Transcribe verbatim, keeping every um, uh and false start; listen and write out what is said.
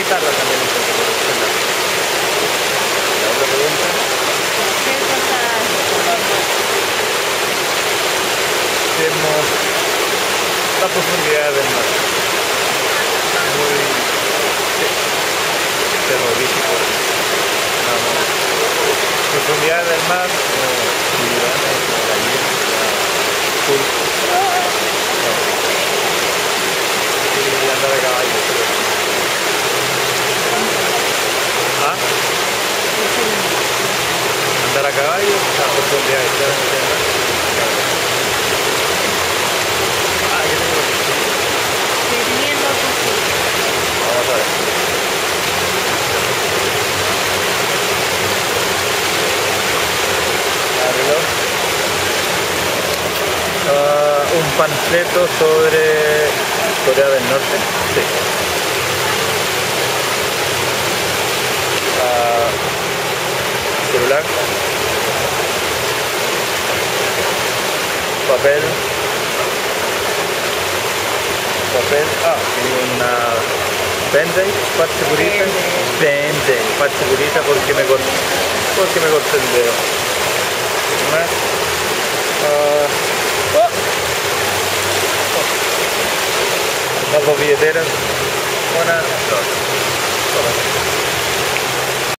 guitarra también un poco por este lado. La otra pregunta. ¿Qué cosas? Tenemos la profundidad del mar. Muy sí, terrorífico. Vamos. Profundidad del mar, como tiburones, como ballenas, pulpos. Y andar a caballo. ¿Ah? Andar a caballo, a profundidad extrema. Ah, ¿qué tengo aquí? Teniendo posible. Vamos a ver. Ábrelo. Uh, un panfleto sobre Corea del Norte. Sí. Uh, celular. Papel. Papel. Ah, y una pendrive, parte purita. Pendrive, parte purita porque me corté, porque me corté el dedo. Más. Uh, oh. Oh. Las dos billeteras. Una, dos. Toma.